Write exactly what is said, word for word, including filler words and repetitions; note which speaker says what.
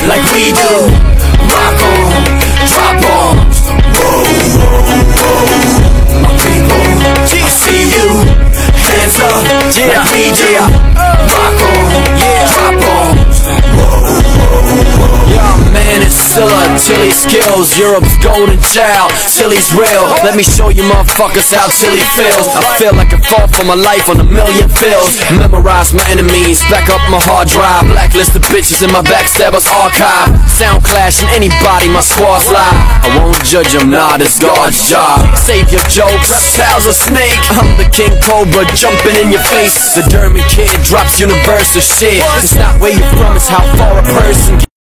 Speaker 1: like we do. Rock on, drop bombs. Whoa, whoa, whoa. My people, I see you. Hands up, yeah, like we do. Rock on, yeah, drop bombs. Whoa, whoa, whoa. Yeah, man, it's Silla, Tilly skills, Europe's golden child. Tilly's real, let me show you motherfuckers how Tilly feels. I feel like I fought for my life on a million fields. Memorize my enemies, back up my hard drive. Blacklist the bitches in my backstabbers archive. Sound clashing anybody, my squad's live. I won't judge them, nah, this God's job. Save your jokes, reptiles a snake. I'm the King Cobra jumping in your face. The Dermy kid drops universal shit. It's not where you're from, it's how far a person